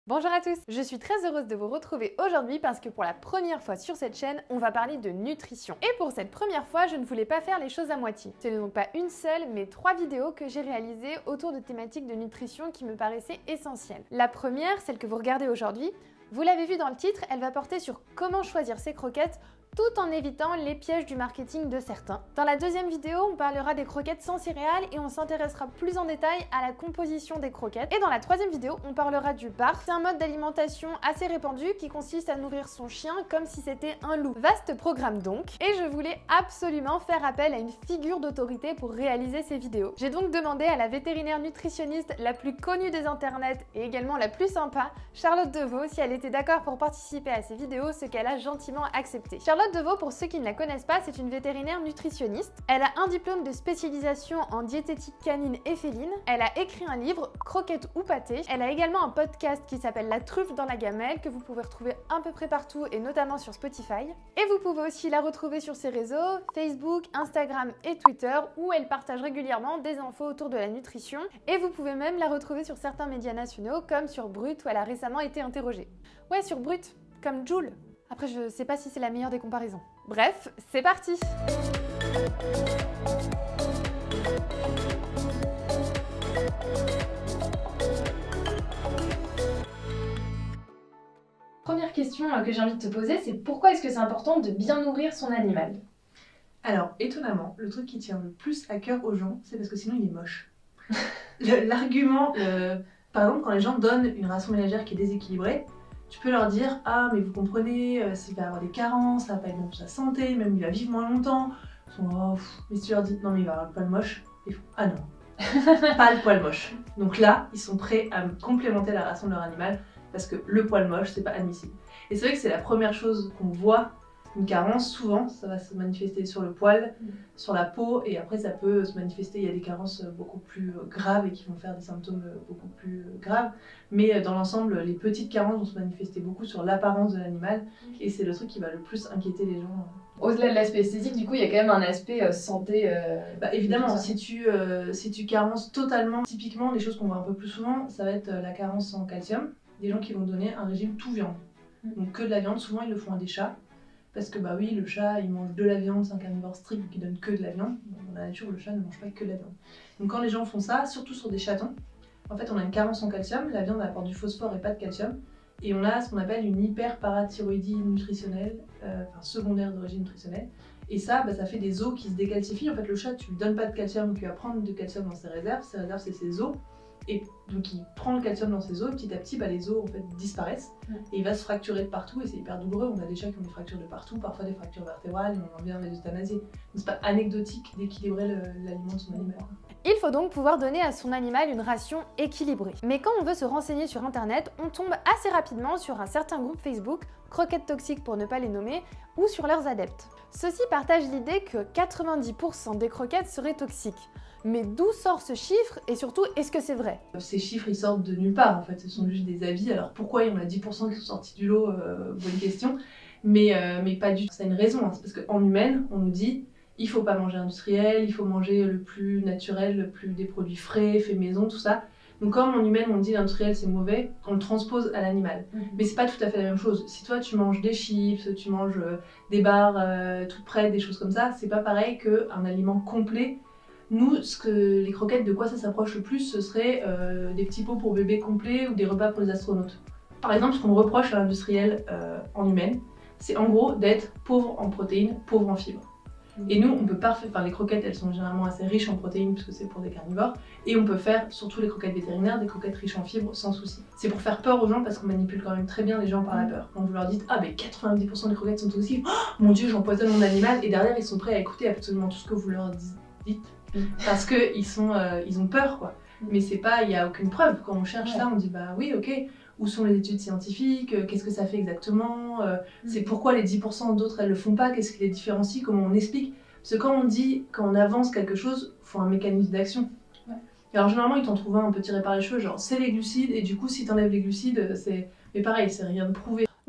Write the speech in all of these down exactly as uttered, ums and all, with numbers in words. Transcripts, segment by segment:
Bonjour à tous, je suis très heureuse de vous retrouver aujourd'hui parce que pour la première fois sur cette chaîne, on va parler de nutrition. Et pour cette première fois, je ne voulais pas faire les choses à moitié. Ce n'est donc pas une seule, mais trois vidéos que j'ai réalisées autour de thématiques de nutrition qui me paraissaient essentielles. La première, celle que vous regardez aujourd'hui, vous l'avez vu dans le titre, elle va porter sur comment choisir ses croquettes tout en évitant les pièges du marketing de certains. Dans la deuxième vidéo, on parlera des croquettes sans céréales et on s'intéressera plus en détail à la composition des croquettes. Et dans la troisième vidéo, on parlera du barf. C'est un mode d'alimentation assez répandu qui consiste à nourrir son chien comme si c'était un loup. Vaste programme donc. Et je voulais absolument faire appel à une figure d'autorité pour réaliser ces vidéos. J'ai donc demandé à la vétérinaire nutritionniste la plus connue des internets et également la plus sympa, Charlotte Deveau, si elle était d'accord pour participer à ces vidéos, ce qu'elle a gentiment accepté. Charlotte Deveau, pour ceux qui ne la connaissent pas, c'est une vétérinaire nutritionniste. Elle a un diplôme de spécialisation en diététique canine et féline. Elle a écrit un livre, Croquettes ou pâté. Elle a également un podcast qui s'appelle La truffe dans la gamelle, que vous pouvez retrouver à peu près partout et notamment sur Spotify. Et vous pouvez aussi la retrouver sur ses réseaux, Facebook, Instagram et Twitter, où elle partage régulièrement des infos autour de la nutrition. Et vous pouvez même la retrouver sur certains médias nationaux, comme sur Brut, où elle a récemment été interrogée. Ouais, sur Brut, comme Joule. Après, je sais pas si c'est la meilleure des comparaisons. Bref, c'est parti! Première question que j'ai envie de te poser, c'est pourquoi est-ce que c'est important de bien nourrir son animal? Alors, étonnamment, le truc qui tient le plus à cœur aux gens, c'est parce que sinon il est moche. Le- L'argument, le... par exemple, quand les gens donnent une ration ménagère qui est déséquilibrée, tu peux leur dire « Ah, mais vous comprenez, euh, il va avoir des carences, ça va pas être bon pour sa santé, même il va vivre moins longtemps. » Ils sont « Oh, pff. » Mais si tu leur dis « Non, mais il va avoir le poil moche », ils font « Ah non, pas le poil moche. » Donc là, ils sont prêts à complémenter la ration de leur animal parce que le poil moche, c'est pas admissible. Et c'est vrai que c'est la première chose qu'on voit. Une carence, souvent, ça va se manifester sur le poil, mmh. sur la peau, et après ça peut se manifester, il y a des carences beaucoup plus graves et qui vont faire des symptômes beaucoup plus graves, mais dans l'ensemble, les petites carences vont se manifester beaucoup sur l'apparence de l'animal, et c'est le truc qui va le plus inquiéter les gens. Au-delà de l'aspect esthétique, du coup, il y a quand même un aspect euh, santé. Euh, bah, évidemment, si tu, euh, si tu carences totalement, typiquement, les choses qu'on voit un peu plus souvent, ça va être la carence en calcium, des gens qui vont donner un régime tout viande, mmh. donc que de la viande, souvent ils le font à des chats. Parce que bah oui, le chat, il mange de la viande, c'est un carnivore strict qui donne que de la viande. Dans la nature, le chat ne mange pas que de la viande. Donc quand les gens font ça, surtout sur des chatons, en fait on a une carence en calcium, la viande apporte du phosphore et pas de calcium, et on a ce qu'on appelle une hyperparathyroïdie nutritionnelle, euh, enfin secondaire d'origine nutritionnelle, et ça, bah, ça fait des os qui se décalcifient. En fait le chat, tu lui donnes pas de calcium, donc il va prendre du calcium dans ses réserves, ses réserves c'est ses os, et donc il prend le calcium dans ses os, et petit à petit bah, les os en fait disparaissent, ouais. et il va se fracturer de partout, et c'est hyper douloureux. On a des chats qui ont des fractures de partout, parfois des fractures vertébrales, et on en vient à les euthanasier. Donc c'est pas anecdotique d'équilibrer l'aliment de son animal. Il faut donc pouvoir donner à son animal une ration équilibrée. Mais quand on veut se renseigner sur internet, on tombe assez rapidement sur un certain groupe Facebook, Croquettes toxiques pour ne pas les nommer, ou sur leurs adeptes. Ceux-ci partagent l'idée que quatre-vingt-dix pour cent des croquettes seraient toxiques. Mais d'où sort ce chiffre et surtout, est-ce que c'est vrai? Ces chiffres, ils sortent de nulle part en fait, ce sont juste des avis. Alors pourquoi il y en a dix pour cent qui sont sortis du lot, euh, bonne question. Mais, euh, mais pas du tout, ça a une raison. Hein. C'est parce qu'en humaine, on nous dit il faut pas manger industriel, il faut manger le plus naturel, le plus des produits frais, faits maison, tout ça. Donc comme en humaine on dit l'industriel c'est mauvais, on le transpose à l'animal. Mmh. Mais c'est pas tout à fait la même chose. Si toi tu manges des chips, tu manges euh, des barres euh, toutes prêtes, des choses comme ça, c'est pas pareil qu'un aliment complet. Nous, ce que, les croquettes, de quoi ça s'approche le plus, ce serait euh, des petits pots pour bébés complets ou des repas pour les astronautes. Par exemple, ce qu'on reproche à l'industriel euh, en humaine, c'est en gros d'être pauvre en protéines, pauvre en fibres. Et nous, on peut pas faire, enfin les croquettes, elles sont généralement assez riches en protéines puisque c'est pour des carnivores, et on peut faire, surtout les croquettes vétérinaires, des croquettes riches en fibres sans souci. C'est pour faire peur aux gens parce qu'on manipule quand même très bien les gens par la peur. Quand vous leur dites ah mais quatre-vingt-dix pour cent des croquettes sont toxiques, oh, mon dieu j'empoisonne mon animal, et derrière ils sont prêts à écouter absolument tout ce que vous leur dites parce que ils sont, euh, ils ont peur quoi. Mais c'est pas, il y a aucune preuve. Quand on cherche ouais. ça, on dit bah oui ok. Où sont les études scientifiques, qu'est-ce que ça fait exactement, euh, mm. c'est pourquoi les dix pour cent d'autres elles le font pas, qu'est-ce qui les différencie, comment on explique. Parce que quand on dit, quand on avance quelque chose, il faut un mécanisme d'action. Ouais. Alors généralement ils t'en trouvent un un peu tiré par les cheveux, genre c'est les glucides, et du coup si t'enlèves les glucides, c'est... Mais pareil, c'est rien de prouvé.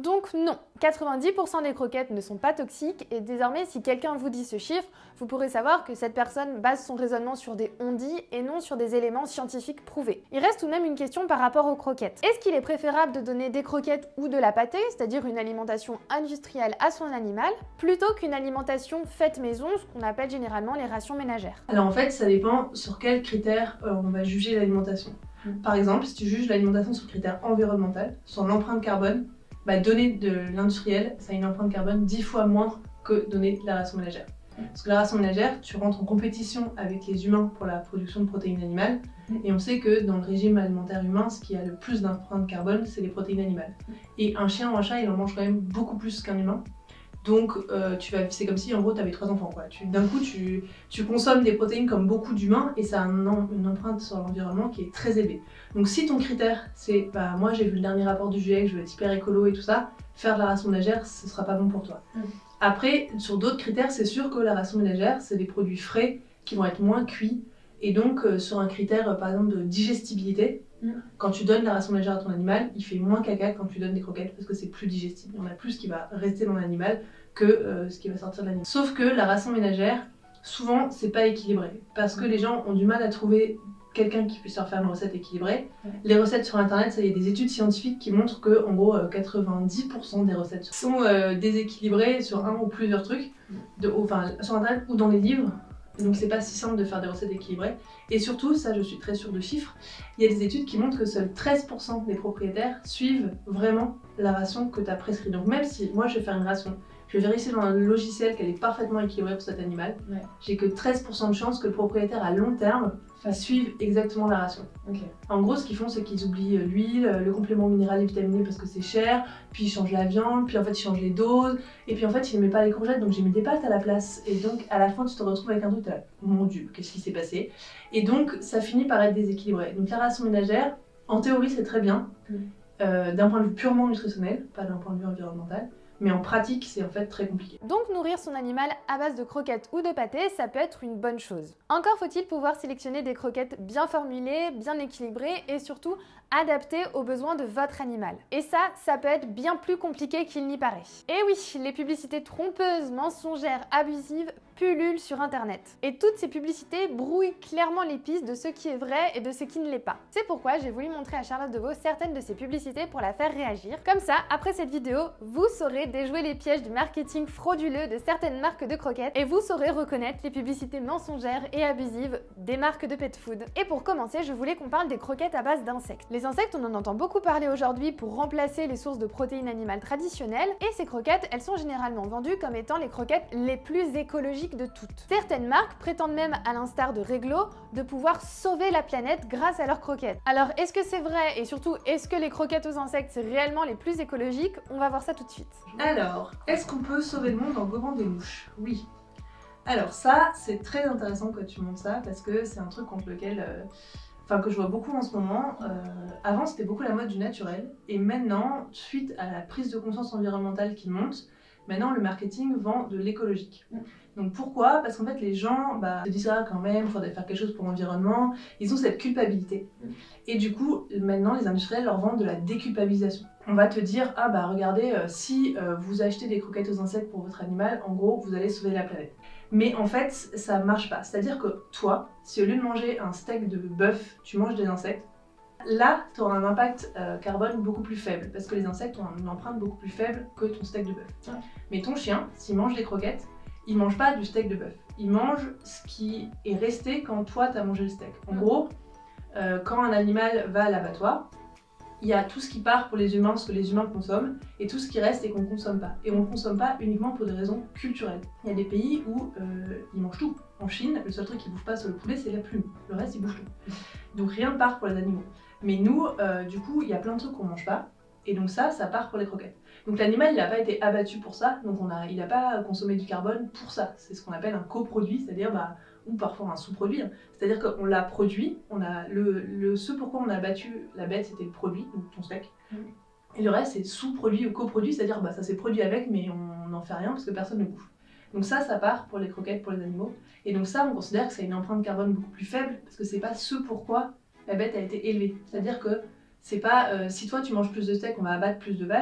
Donc non, quatre-vingt-dix pour cent des croquettes ne sont pas toxiques et désormais si quelqu'un vous dit ce chiffre, vous pourrez savoir que cette personne base son raisonnement sur des on-dit et non sur des éléments scientifiques prouvés. Il reste tout de même une question par rapport aux croquettes. Est-ce qu'il est préférable de donner des croquettes ou de la pâtée, c'est-à-dire une alimentation industrielle à son animal, plutôt qu'une alimentation faite maison, ce qu'on appelle généralement les rations ménagères? Alors en fait, ça dépend sur quels critères euh, on va juger l'alimentation. Par exemple, si tu juges l'alimentation sur critère environnemental, sur l'empreinte carbone, bah, donner de l'industriel, ça a une empreinte carbone dix fois moindre que donner de la ration ménagère. Parce que la ration ménagère, tu rentres en compétition avec les humains pour la production de protéines animales, et on sait que dans le régime alimentaire humain, ce qui a le plus d'empreinte carbone, c'est les protéines animales. Et un chien ou un chat, il en mange quand même beaucoup plus qu'un humain. Donc euh, tu vas, c'est comme si en gros tu avais trois enfants quoi. D'un coup tu, tu consommes des protéines comme beaucoup d'humains et ça a un, une empreinte sur l'environnement qui est très élevée. Donc si ton critère c'est bah moi j'ai vu le dernier rapport du GIEC, je veux être hyper écolo et tout ça, faire de la ration ménagère ce sera pas bon pour toi. Mm. Après sur d'autres critères c'est sûr que la ration ménagère c'est des produits frais qui vont être moins cuits et donc euh, sur un critère euh, par exemple de digestibilité, mm. quand tu donnes la ration ménagère à ton animal, il fait moins caca quand tu donnes des croquettes parce que c'est plus digestible. Il y en a plus qui va rester dans l'animal que euh, ce qui va sortir de l'animal. Sauf que la ration ménagère, souvent, c'est pas équilibré. Parce que les gens ont du mal à trouver quelqu'un qui puisse leur faire une recette équilibrée. Ouais. Les recettes sur internet, ça y a des études scientifiques qui montrent que, en gros, quatre-vingt-dix pour cent des recettes sont euh, déséquilibrées sur un ou plusieurs trucs, de, enfin, sur internet ou dans les livres. Donc c'est pas si simple de faire des recettes équilibrées. Et surtout, ça je suis très sûre de chiffres, il y a des études qui montrent que seuls treize pour cent des propriétaires suivent vraiment la ration que tu as prescrite. Donc même si moi je vais faire une ration, je vais vérifier dans un logiciel qu'elle est parfaitement équilibrée pour cet animal, ouais. J'ai que treize pour cent de chance que le propriétaire à long terme suive exactement la ration. Okay. En gros, ce qu'ils font, c'est qu'ils oublient l'huile, le complément minéral et vitaminé parce que c'est cher, puis ils changent la viande, puis en fait ils changent les doses, et puis en fait ils ne mettent pas les courgettes, donc j'ai mis des pâtes à la place. Et donc à la fin, tu te retrouves avec un truc, là, mon Dieu, qu'est-ce qui s'est passé? Et donc ça finit par être déséquilibré. Donc la ration ménagère, en théorie, c'est très bien, mm. euh, d'un point de vue purement nutritionnel, pas d'un point de vue environnemental. Mais en pratique, c'est en fait très compliqué. Donc nourrir son animal à base de croquettes ou de pâté, ça peut être une bonne chose. Encore faut-il pouvoir sélectionner des croquettes bien formulées, bien équilibrées et surtout adaptées aux besoins de votre animal. Et ça, ça peut être bien plus compliqué qu'il n'y paraît. Et oui, les publicités trompeuses, mensongères, abusives pullulent sur internet. Et toutes ces publicités brouillent clairement les pistes de ce qui est vrai et de ce qui ne l'est pas. C'est pourquoi j'ai voulu montrer à Charlotte Deveau certaines de ces publicités pour la faire réagir. Comme ça, après cette vidéo, vous saurez déjouer les pièges du marketing frauduleux de certaines marques de croquettes et vous saurez reconnaître les publicités mensongères et abusives des marques de pet food. Et pour commencer, je voulais qu'on parle des croquettes à base d'insectes. Les insectes, on en entend beaucoup parler aujourd'hui pour remplacer les sources de protéines animales traditionnelles et ces croquettes, elles sont généralement vendues comme étant les croquettes les plus écologiques de toutes. Certaines marques prétendent même, à l'instar de Reglo, de pouvoir sauver la planète grâce à leurs croquettes. Alors est-ce que c'est vrai et surtout est-ce que les croquettes aux insectes c'est réellement les plus écologiques? On va voir ça tout de suite. Alors, est-ce qu'on peut sauver le monde en gobant des mouches? Oui. Alors ça, c'est très intéressant que tu montres ça parce que c'est un truc contre lequel, euh, enfin que je vois beaucoup en ce moment. Euh, avant, c'était beaucoup la mode du naturel et maintenant, suite à la prise de conscience environnementale qui monte, maintenant le marketing vend de l'écologique. Donc pourquoi? Parce qu'en fait les gens bah, se disent ah quand même, il faudrait faire quelque chose pour l'environnement, ils ont cette culpabilité. Et du coup, maintenant les industriels leur vendent de la déculpabilisation. On va te dire ah bah regardez, euh, si euh, vous achetez des croquettes aux insectes pour votre animal, en gros vous allez sauver la planète. Mais en fait ça marche pas, c'est-à-dire que toi, si au lieu de manger un steak de bœuf, tu manges des insectes, là, tu auras un impact euh, carbone beaucoup plus faible, parce que les insectes ont une empreinte beaucoup plus faible que ton steak de bœuf. Ouais. Mais ton chien, s'il mange des croquettes, il mange pas du steak de bœuf. Il mange ce qui est resté quand toi, tu as mangé le steak. En ouais. gros, euh, quand un animal va à l'abattoir, il y a tout ce qui part pour les humains, ce que les humains consomment, et tout ce qui reste et qu'on ne consomme pas. Et on ne consomme pas uniquement pour des raisons culturelles. Il y a des pays où euh, ils mangent tout. En Chine, le seul truc qu'ils ne bouffent pas sur le poulet, c'est la plume. Le reste, ils bouffent tout. Donc rien ne part pour les animaux. Mais nous, euh, du coup, il y a plein de trucs qu'on mange pas, et donc ça, ça part pour les croquettes. Donc l'animal, il n'a pas été abattu pour ça, donc on a, il n'a pas consommé du carbone pour ça. C'est ce qu'on appelle un coproduit, c'est-à-dire, bah, ou parfois un sous-produit. Hein. C'est-à-dire qu'on l'a produit, on a le, le, ce pourquoi on a abattu la bête, c'était le produit, donc ton steak. Mmh. Et le reste, c'est sous-produit ou coproduit, c'est-à-dire bah, ça s'est produit avec, mais on n'en fait rien parce que personne ne bouffe. Donc ça, ça part pour les croquettes, pour les animaux. Et donc ça, on considère que c'est une empreinte carbone beaucoup plus faible, parce que c'est pas ce pourquoi la bête a été élevée. C'est-à-dire que c'est pas, euh, si toi tu manges plus de steak, on va abattre plus de vaches,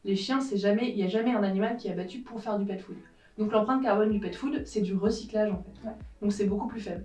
Les chiens, c'est jamais, il n'y a jamais un animal qui est abattu pour faire du pet food. Donc l'empreinte carbone du pet food, c'est du recyclage en fait. Ouais. Donc c'est beaucoup plus faible.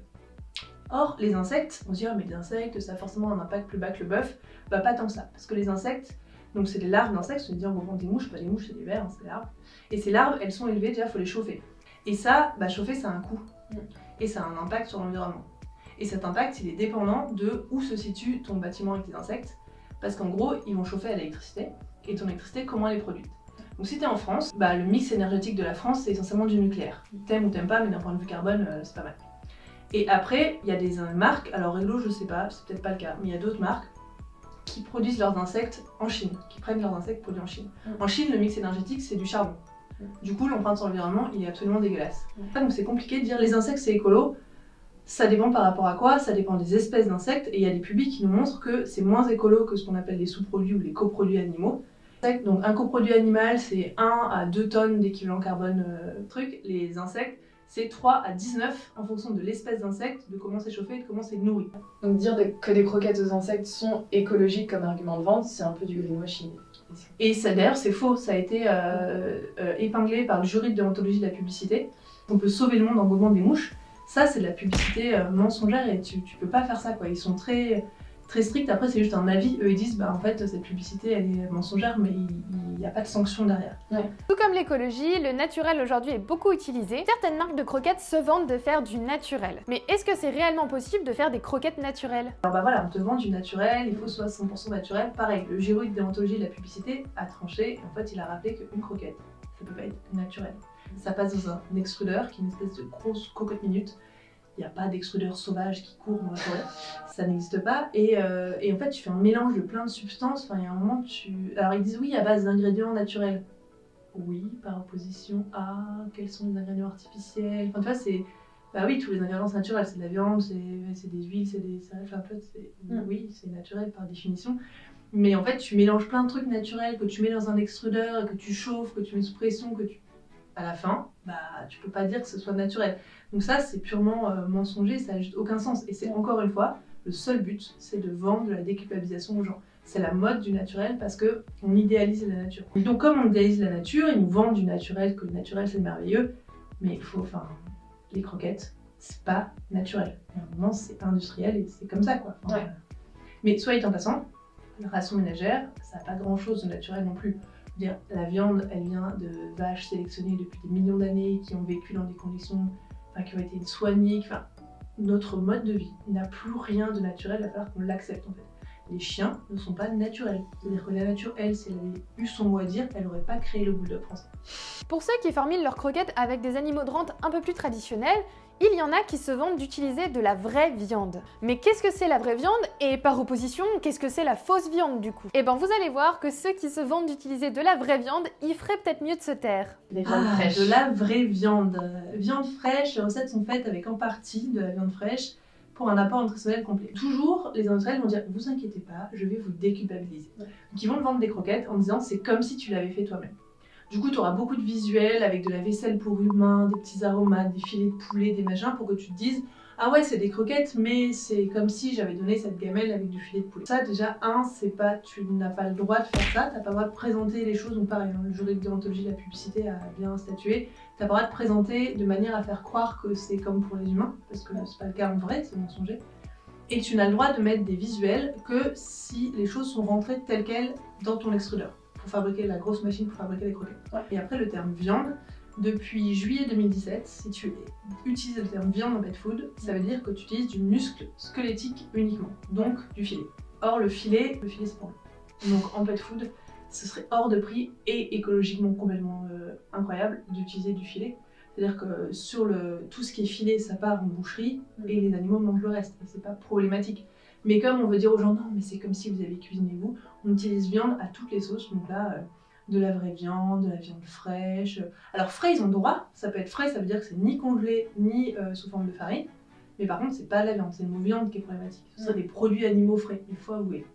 Or, les insectes, on se dit, ah, mais les insectes, ça a forcément un impact plus bas que le bœuf. Bah pas tant que ça, parce que les insectes, donc c'est des larves d'insectes, on se dit, on vend des mouches, pas des mouches, c'est des vers, hein, c'est des larves. Et ces larves, elles sont élevées, déjà, il faut les chauffer. Et ça, bah chauffer, ça a un coût. Mm. Et ça a un impact sur l'environnement. Et cet impact, il est dépendant de où se situe ton bâtiment avec les insectes. Parce qu'en gros, ils vont chauffer à l'électricité. Et ton électricité, comment elle est produite? Donc si t'es en France, bah, le mix énergétique de la France, c'est essentiellement du nucléaire. T'aimes ou t'aimes pas, mais d'un point de vue carbone, euh, c'est pas mal. Et après, il y a des euh, marques, alors Réglo, je sais pas, c'est peut-être pas le cas, mais il y a d'autres marques qui produisent leurs insectes en Chine, qui prennent leurs insectes produits en Chine. Mm. En Chine, le mix énergétique, c'est du charbon. Mm. Du coup, l'empreinte sur l'environnement, il est absolument dégueulasse. Mm. Donc c'est compliqué de dire les insectes, c'est écolo. Ça dépend par rapport à quoi, ça dépend des espèces d'insectes, et il y a des publics qui nous montrent que c'est moins écolo que ce qu'on appelle les sous-produits ou les coproduits animaux. Donc un coproduit animal, c'est un à deux tonnes d'équivalent carbone euh, truc. Les insectes, c'est trois à dix-neuf en fonction de l'espèce d'insecte, de comment c'est chauffé et de comment c'est nourri. Donc dire que des croquettes aux insectes sont écologiques comme argument de vente, c'est un peu du greenwashing. Et ça d'ailleurs c'est faux, ça a été euh, euh, épinglé par le jury de déontologie de la publicité. On peut sauver le monde en gommant des mouches. Ça c'est de la publicité euh, mensongère et tu, tu peux pas faire ça quoi. Ils sont très... très strict, après c'est juste un avis, eux ils disent bah en fait cette publicité elle est mensongère mais il n'y a pas de sanction derrière. Ouais. Tout comme l'écologie, le naturel aujourd'hui est beaucoup utilisé. Certaines marques de croquettes se vantent de faire du naturel. Mais est-ce que c'est réellement possible de faire des croquettes naturelles? Alors bah voilà, on te vend du naturel, il faut soit cent pour cent naturel. Pareil, le jury de déontologie de la publicité a tranché et en fait il a rappelé qu'une croquette, ça peut pas être naturel. Ça passe dans un extrudeur qui est une espèce de grosse cocotte minute. Il n'y a pas d'extrudeur sauvage qui court dans la forêt, ça n'existe pas. Et, euh, et en fait, tu fais un mélange de plein de substances. Enfin, il y a un moment, tu. Alors, ils disent oui à base d'ingrédients naturels. Oui, par opposition à quels sont les ingrédients artificiels. Enfin, tu vois, c'est. Bah oui, tous les ingrédients sont naturels. C'est de la viande, c'est des huiles, c'est des céréales. Enfin, en fait, c'est. Mm. Oui, c'est naturel par définition. Mais en fait, tu mélanges plein de trucs naturels que tu mets dans un extrudeur, que tu chauffes, que tu mets sous pression, que tu. À la fin, bah, tu peux pas dire que ce soit naturel. Donc ça, c'est purement euh, mensonger, ça n'a juste aucun sens. Et c'est encore une fois, le seul but, c'est de vendre de la déculpabilisation aux gens. C'est la mode du naturel parce qu'on idéalise la nature. Et donc comme on idéalise la nature, ils nous vendent du naturel, que le naturel c'est merveilleux, mais il faut, enfin, les croquettes, c'est pas naturel. À un moment, c'est industriel et c'est comme ça, quoi. Enfin, ouais. euh... Mais soit étant passant, la ration ménagère, ça n'a pas grand-chose de naturel non plus. Dire, la viande, elle vient de vaches sélectionnées depuis des millions d'années, qui ont vécu dans des conditions, enfin, qui ont été soignées. Enfin, notre mode de vie n'a plus rien de naturel, il va falloir qu'on l'accepte en fait. Les chiens ne sont pas naturels. C'est-à-dire que la nature, elle, si elle avait eu son mot à dire, elle n'aurait pas créé le bulldog français. Pour ceux qui formulent leurs croquettes avec des animaux de rente un peu plus traditionnels, il y en a qui se vantent d'utiliser de la vraie viande. Mais qu'est-ce que c'est la vraie viande? Et par opposition, qu'est-ce que c'est la fausse viande du coup? Et ben vous allez voir que ceux qui se vantent d'utiliser de la vraie viande, ils feraient peut-être mieux de se taire. Des viandes ah, fraîches. De la vraie viande. Euh, viande fraîche, les recettes sont faites avec en partie de la viande fraîche pour un apport nutritionnel complet. Toujours, les industriels vont dire « vous inquiétez pas, je vais vous déculpabiliser ouais. ». Donc ils vont te vendre des croquettes en disant « c'est comme si tu l'avais fait toi-même ». Du coup, tu auras beaucoup de visuels avec de la vaisselle pour humains, des petits aromates, des filets de poulet, des machins, pour que tu te dises « ah ouais, c'est des croquettes, mais c'est comme si j'avais donné cette gamelle avec du filet de poulet ». Ça, déjà, un, c'est pas, tu n'as pas le droit de faire ça, t'as pas le droit de présenter les choses, donc pareil, hein, le jury de déontologie de la publicité a bien statué, t'as pas le droit de présenter de manière à faire croire que c'est comme pour les humains, parce que c'est pas le cas en vrai, c'est mensonger. Et tu n'as le droit de mettre des visuels que si les choses sont rentrées telles quelles dans ton extrudeur, pour fabriquer la grosse machine pour fabriquer les croquettes. Ouais. Et après le terme viande, depuis juillet deux mille dix-sept, si tu utilises le terme viande en pet food, ça veut dire que tu utilises du muscle squelettique uniquement, donc du filet. Or le filet, le filet c'est pour lui. Donc en pet food, ce serait hors de prix et écologiquement complètement euh, incroyable d'utiliser du filet. C'est-à-dire que sur le, tout ce qui est filet, ça part en boucherie et les animaux mangent le reste. Et c'est pas problématique. Mais comme on veut dire aux gens, non, mais c'est comme si vous avez cuisiné vous, on utilise viande à toutes les sauces. Donc là, euh, de la vraie viande, de la viande fraîche. Alors frais, ils ont le droit. Ça peut être frais, ça veut dire que c'est ni congelé, ni euh, sous forme de farine. Mais par contre, c'est pas la viande, c'est le mot viande qui est problématique. Ce serait des produits animaux frais. Une fois avoué,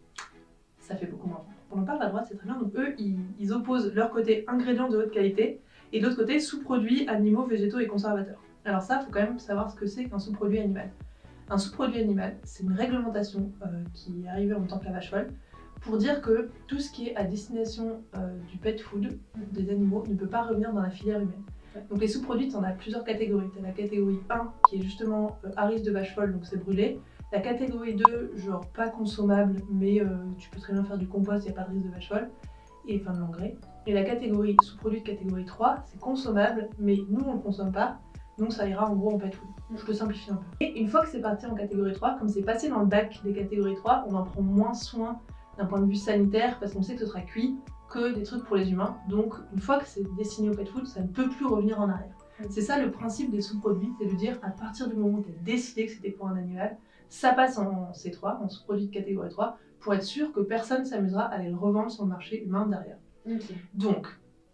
ça fait beaucoup moins. On en parle à droite, c'est très bien. Donc eux, ils, ils opposent leur côté ingrédients de haute qualité et de l'autre côté sous-produits animaux, végétaux et conservateurs. Alors ça, il faut quand même savoir ce que c'est qu'un sous-produit animal. Un sous-produit animal, c'est une réglementation euh, qui est arrivée en même temps que la vache folle, pour dire que tout ce qui est à destination euh, du pet food, des animaux, ne peut pas revenir dans la filière humaine. Ouais. Donc les sous-produits, tu en as plusieurs catégories. Tu as la catégorie un qui est justement euh, harice de vache folle, donc c'est brûlé. La catégorie deux, genre pas consommable, mais euh, tu peux très bien faire du compost, il n'y a pas de risque de vache folle, et enfin de l'engrais. Et la catégorie sous-produit de catégorie trois, c'est consommable, mais nous on ne le consomme pas, donc ça ira en gros en pet food. Je peux simplifier un peu. Et une fois que c'est parti en catégorie trois, comme c'est passé dans le bac des catégories trois, on en prend moins soin d'un point de vue sanitaire, parce qu'on sait que ce sera cuit, que des trucs pour les humains. Donc une fois que c'est destiné au pet food, ça ne peut plus revenir en arrière. C'est ça le principe des sous-produits, c'est de dire à partir du moment où tu as décidé que c'était pour un animal, ça passe en C trois, en sous-produit de catégorie trois, pour être sûr que personne s'amusera à aller le revendre sur le marché humain derrière. Okay. Donc,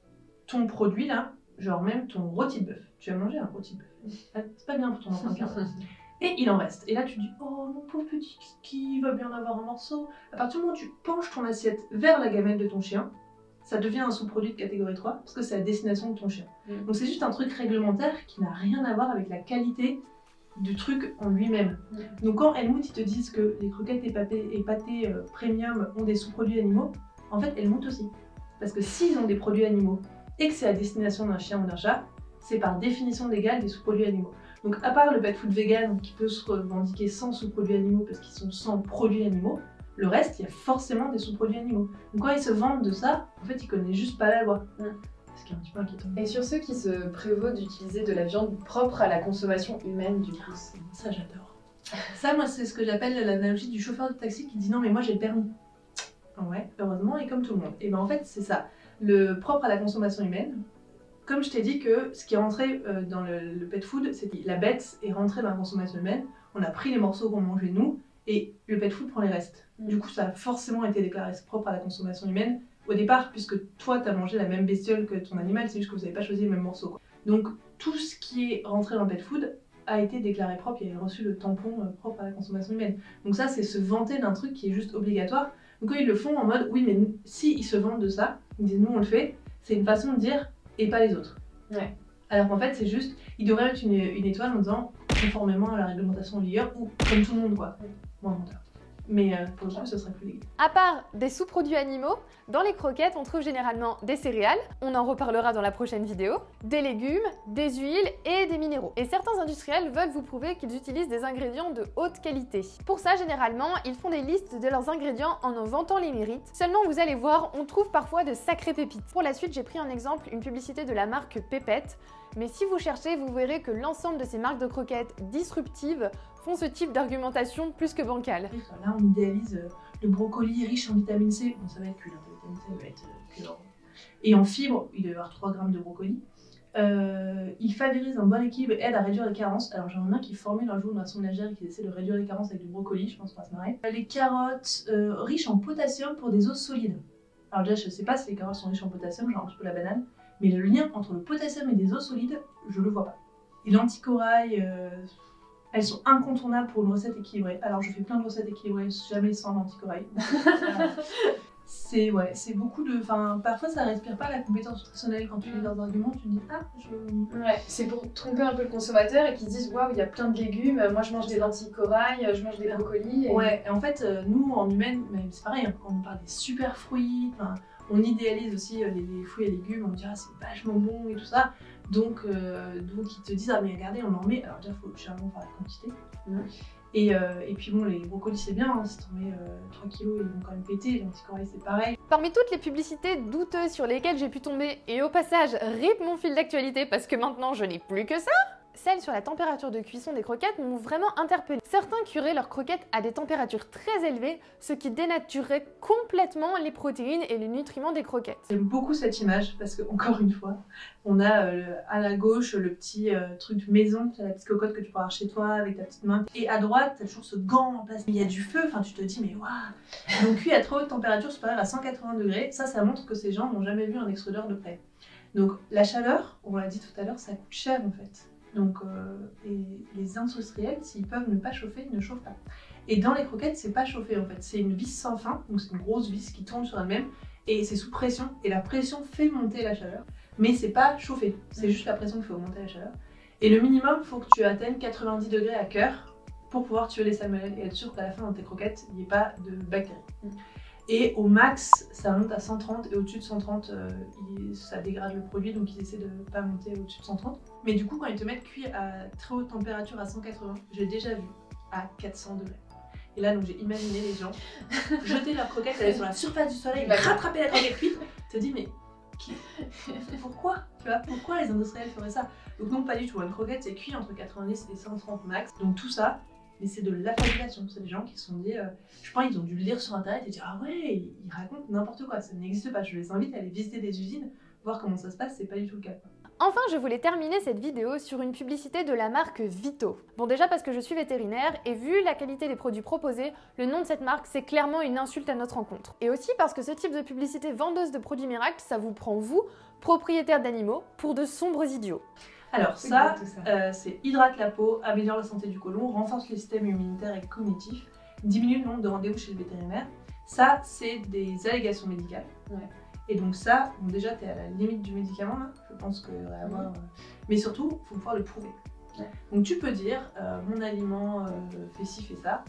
ton produit là, genre même ton rôti de bœuf, tu as mangé un rôti de bœuf, c'est pas bien pour ton empreinte carbone. Et il en reste. Et là tu dis, oh mon pauvre petit kiki, il va bien avoir un morceau. À partir du moment où tu penches ton assiette vers la gamelle de ton chien, ça devient un sous-produit de catégorie trois, parce que c'est à destination de ton chien. Mmh. Donc c'est juste un truc réglementaire qui n'a rien à voir avec la qualité du truc en lui-même. Mmh. Donc quand Helmut ils te disent que les croquettes et pâtés, et pâtés euh, premium ont des sous-produits animaux, en fait Helmut aussi. Parce que s'ils ont des produits animaux et que c'est à destination d'un chien ou d'un chat, c'est par définition légale des sous-produits animaux. Donc à part le pet food vegan qui peut se revendiquer sans sous-produits animaux parce qu'ils sont sans produits animaux, le reste il y a forcément des sous-produits animaux. Donc quand ils se vendent de ça, en fait ils connaissent juste pas la loi. Mmh. Ce qui est un petit peu inquiétant. Et sur ceux qui se prévaut d'utiliser de la viande propre à la consommation humaine du coup, ça j'adore. Ça moi c'est ce que j'appelle l'analogie du chauffeur de taxi qui dit non mais moi j'ai le permis. Ouais, heureusement, et comme tout le monde. Et ben en fait, c'est ça. Le propre à la consommation humaine, comme je t'ai dit que ce qui est rentré euh, dans le, le pet food, c'est que la bête est rentrée dans la consommation humaine, on a pris les morceaux qu'on mangeait nous, et le pet food prend les restes. Mmh. Du coup, ça a forcément été déclaré propre à la consommation humaine au départ, puisque toi, tu as mangé la même bestiole que ton animal, c'est juste que vous n'avez pas choisi les mêmes morceaux. Quoi. Donc, tout ce qui est rentré dans le pet food a été déclaré propre, il a reçu le tampon euh, propre à la consommation humaine. Donc ça, c'est se vanter d'un truc qui est juste obligatoire. Donc eux, ils le font en mode, oui, mais si ils se vendent de ça, ils disent, nous, on le fait, c'est une façon de dire, et pas les autres. Ouais. Alors qu'en fait, c'est juste, ils devraient mettre une, une étoile en disant, conformément à la réglementation en vigueur, ou comme tout le monde, quoi. Moins menteur. Mais euh, pour le coup, ce serait plus légal. À part des sous-produits animaux, dans les croquettes, on trouve généralement des céréales, on en reparlera dans la prochaine vidéo, des légumes, des huiles et des minéraux. Et certains industriels veulent vous prouver qu'ils utilisent des ingrédients de haute qualité. Pour ça, généralement, ils font des listes de leurs ingrédients en en vantant les mérites. Seulement, vous allez voir, on trouve parfois de sacrées pépites. Pour la suite, j'ai pris en exemple une publicité de la marque Pépette. Mais si vous cherchez, vous verrez que l'ensemble de ces marques de croquettes disruptives font ce type d'argumentation plus que bancale. Là, on idéalise le brocoli riche en vitamine C. Bon, ça va être cuit, hein, la vitamine C va être cuit. Et en fibres, il doit y avoir trois grammes de brocoli. Euh, il favorise un bon équilibre et aide à réduire les carences. Alors, j'en ai un qui formule un jour dans son ménagère et qui essaie de réduire les carences avec du brocoli, je pense qu'on va se marrer. Les carottes euh, riches en potassium pour des os solides. Alors, déjà, je sais pas si les carottes sont riches en potassium, genre un petit peu la banane. Mais le lien entre le potassium et des os solides, je le vois pas. Et l'anticorail, euh, elles sont incontournables pour une recette équilibrée. Alors je fais plein de recettes équilibrées, jamais sans l'anticorail. C'est ouais, c'est beaucoup de... Enfin, parfois ça respire pas la compétence nutritionnelle quand tu lis leurs arguments, tu te dis ah, je... Ouais, c'est pour tromper un peu le consommateur et qu'ils se disent waouh, il y a plein de légumes, moi je mange des lentilles corail, je mange des brocolis. Et... Ouais, et en fait, nous en humaine, c'est pareil, hein, quand on parle des super fruits, on idéalise aussi les, les fruits et légumes, on dit ah c'est vachement bon et tout ça. Donc, euh, donc ils te disent ah mais regardez on en met, alors déjà il faut généralement faire la quantité. Mmh. Et, euh, et puis bon les brocolis c'est bien, hein, si t'en mets euh, trois kilos ils vont quand même péter, l'anticorail c'est pareil. Parmi toutes les publicités douteuses sur lesquelles j'ai pu tomber, et au passage rip mon fil d'actualité parce que maintenant je n'ai plus que ça, celles sur la température de cuisson des croquettes m'ont vraiment interpellée. Certains cuiraient leurs croquettes à des températures très élevées, ce qui dénaturerait complètement les protéines et les nutriments des croquettes. J'aime beaucoup cette image parce que, encore une fois, on a euh, à la gauche le petit euh, truc de maison, la petite cocotte que tu peux avoir chez toi avec ta petite main. Et à droite, tu as toujours ce gant en place. Il y a du feu, enfin tu te dis mais waouh. Donc cuit à trop haute température supérieure à cent quatre-vingts degrés, ça, ça montre que ces gens n'ont jamais vu un extrudeur de près. Donc la chaleur, on l'a dit tout à l'heure, ça coûte cher en fait. Donc euh, et les industriels, s'ils peuvent ne pas chauffer, ils ne chauffent pas. Et dans les croquettes, c'est pas chauffé en fait. C'est une vis sans fin, donc c'est une grosse vis qui tourne sur elle-même et c'est sous pression. Et la pression fait monter la chaleur, mais c'est pas chauffé. C'est juste la pression qui fait augmenter la chaleur. Et le minimum, il faut que tu atteignes quatre-vingt-dix degrés à cœur pour pouvoir tuer les salmonelles et être sûr qu'à la fin dans tes croquettes, il n'y ait pas de bactéries. Et au max, ça monte à cent trente et au-dessus de cent trente, euh, il, ça dégrade le produit, donc ils essaient de ne pas monter au-dessus de cent trente. Mais du coup, quand ils te mettent cuit à très haute température à cent quatre-vingts, j'ai déjà vu à quatre cents degrés. Et là, donc j'ai imaginé les gens jeter leurs croquettes, aller sur la surface du soleil, rattraper la croquette cuite. Tu te dis, mais qui... pourquoi tu vois, pourquoi les industriels feraient ça? Donc non, pas du tout. Une croquette, c'est cuit entre quatre-vingt-dix et cent trente max. Donc tout ça, mais c'est de l'affabulation. C'est des gens qui se sont dit, euh, je pense qu'ils ont dû le lire sur internet et dire, ah ouais, ils racontent n'importe quoi, ça n'existe pas. Je les invite à aller visiter des usines, voir comment ça se passe, c'est pas du tout le cas. Enfin, je voulais terminer cette vidéo sur une publicité de la marque Vito. Bon, déjà parce que je suis vétérinaire et vu la qualité des produits proposés, le nom de cette marque, c'est clairement une insulte à notre encontre. Et aussi parce que ce type de publicité vendeuse de produits miracles, ça vous prend, vous, propriétaire d'animaux, pour de sombres idiots. Alors ça, ça. Euh, c'est hydrate la peau, améliore la santé du côlon, renforce le système immunitaire et cognitif, diminue le nombre de rendez-vous chez le vétérinaire. Ça, c'est des allégations médicales. Ouais. Et donc ça, bon déjà tu es à la limite du médicament là, je pense qu'il devrait y avoir... Mmh. Euh... Mais surtout, il faut pouvoir le prouver. Ouais. Donc tu peux dire, euh, mon aliment euh, fait ci, fait ça,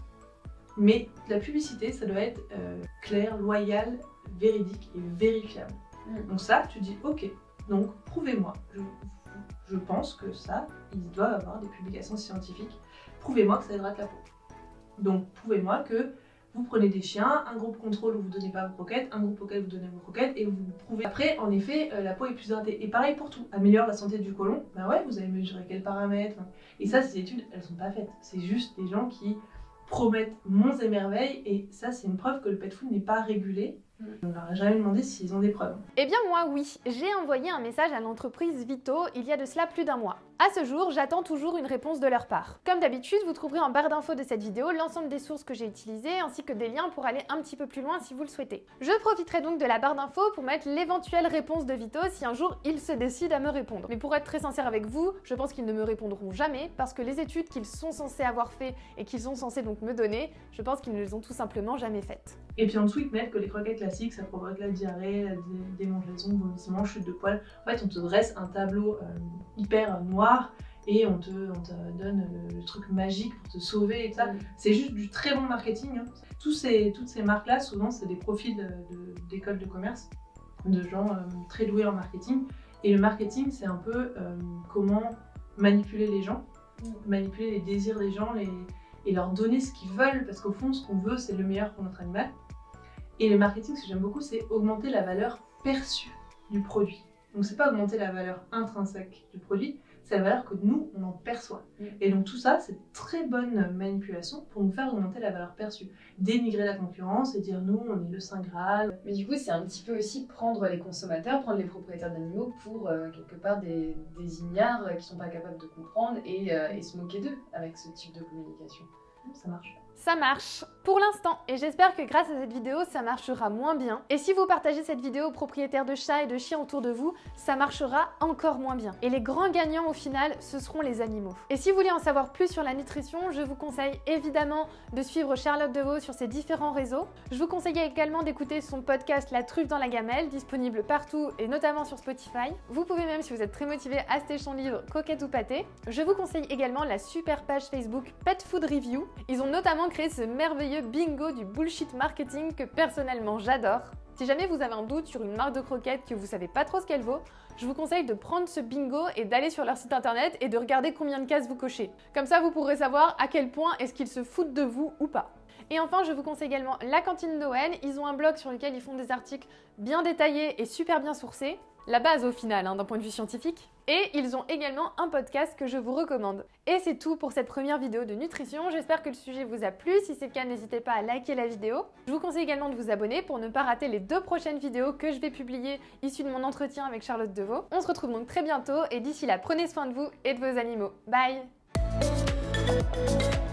mais la publicité, ça doit être euh, clair, loyal, véridique et vérifiable. Mmh. Donc ça, tu dis, ok, donc prouvez-moi. Je, je pense que ça, ils doivent avoir des publications scientifiques. Prouvez-moi que ça hydrate la peau. Donc prouvez-moi que vous prenez des chiens, un groupe contrôle où vous ne donnez pas vos croquettes, un groupe auquel vous donnez vos croquettes et vous prouvez. Après, en effet, euh, la peau est plus hydratée. Et pareil pour tout. Améliore la santé du côlon. Ben ouais, vous avez mesuré quels paramètres. Et ça, ces études, elles sont pas faites. C'est juste des gens qui promettent monts et merveilles. Et ça, c'est une preuve que le pet food n'est pas régulé. On ne leur a jamais demandé s'ils ont des preuves. Eh bien moi oui, j'ai envoyé un message à l'entreprise Vito il y a de cela plus d'un mois. À ce jour, j'attends toujours une réponse de leur part. Comme d'habitude, vous trouverez en barre d'infos de cette vidéo l'ensemble des sources que j'ai utilisées ainsi que des liens pour aller un petit peu plus loin si vous le souhaitez. Je profiterai donc de la barre d'infos pour mettre l'éventuelle réponse de Vito si un jour ils se décident à me répondre. Mais pour être très sincère avec vous, je pense qu'ils ne me répondront jamais parce que les études qu'ils sont censés avoir fait et qu'ils sont censés donc me donner, je pense qu'ils ne les ont tout simplement jamais faites. Et puis en dessous, ils te mettent que les croquettes classiques, ça provoque la diarrhée, la dé démangeaison, vomissement, chute de poils. En fait, on te dresse un tableau euh, hyper noir et on te, on te donne le, le truc magique pour te sauver et tout ça. Mmh. C'est juste du très bon marketing. Hein. Tous ces, toutes ces marques-là, souvent, c'est des profils d'écoles de, de commerce, de gens euh, très doués en marketing. Et le marketing, c'est un peu euh, comment manipuler les gens, mmh. manipuler les désirs des gens les, et leur donner ce qu'ils veulent, parce qu'au fond, ce qu'on veut, c'est le meilleur pour notre animal. Et le marketing, ce que j'aime beaucoup, c'est augmenter la valeur perçue du produit. Donc c'est pas augmenter la valeur intrinsèque du produit, c'est la valeur que nous, on en perçoit. Mmh. Et donc tout ça, c'est très bonne manipulation pour nous faire augmenter la valeur perçue. Dénigrer la concurrence et dire nous, on est le Saint Graal. Mais du coup, c'est un petit peu aussi prendre les consommateurs, prendre les propriétaires d'animaux pour euh, quelque part des, des ignares qui sont pas capables de comprendre et, euh, et se moquer d'eux avec ce type de communication. Ça marche. Ça marche pour l'instant et j'espère que grâce à cette vidéo ça marchera moins bien. Et si vous partagez cette vidéo aux propriétaires de chats et de chiens autour de vous, ça marchera encore moins bien. Et les grands gagnants au final, ce seront les animaux. Et si vous voulez en savoir plus sur la nutrition, je vous conseille évidemment de suivre Charlotte Deveau sur ses différents réseaux. Je vous conseille également d'écouter son podcast La Truffe dans la Gamelle, disponible partout et notamment sur Spotify. Vous pouvez même, si vous êtes très motivé, acheter son livre Croquette ou Pâté. Je vous conseille également la super page Facebook Pet Food Review. Ils ont notamment créé ce merveilleux bingo du bullshit marketing que personnellement j'adore. Si jamais vous avez un doute sur une marque de croquettes que vous savez pas trop ce qu'elle vaut, je vous conseille de prendre ce bingo et d'aller sur leur site internet et de regarder combien de cases vous cochez. Comme ça vous pourrez savoir à quel point est-ce qu'ils se foutent de vous ou pas. Et enfin, je vous conseille également la cantine d'Owen. Ils ont un blog sur lequel ils font des articles bien détaillés et super bien sourcés. La base au final, hein, d'un point de vue scientifique. Et ils ont également un podcast que je vous recommande. Et c'est tout pour cette première vidéo de nutrition. J'espère que le sujet vous a plu. Si c'est le cas, n'hésitez pas à liker la vidéo. Je vous conseille également de vous abonner pour ne pas rater les deux prochaines vidéos que je vais publier issues de mon entretien avec Charlotte Deveau. On se retrouve donc très bientôt et d'ici là, prenez soin de vous et de vos animaux. Bye!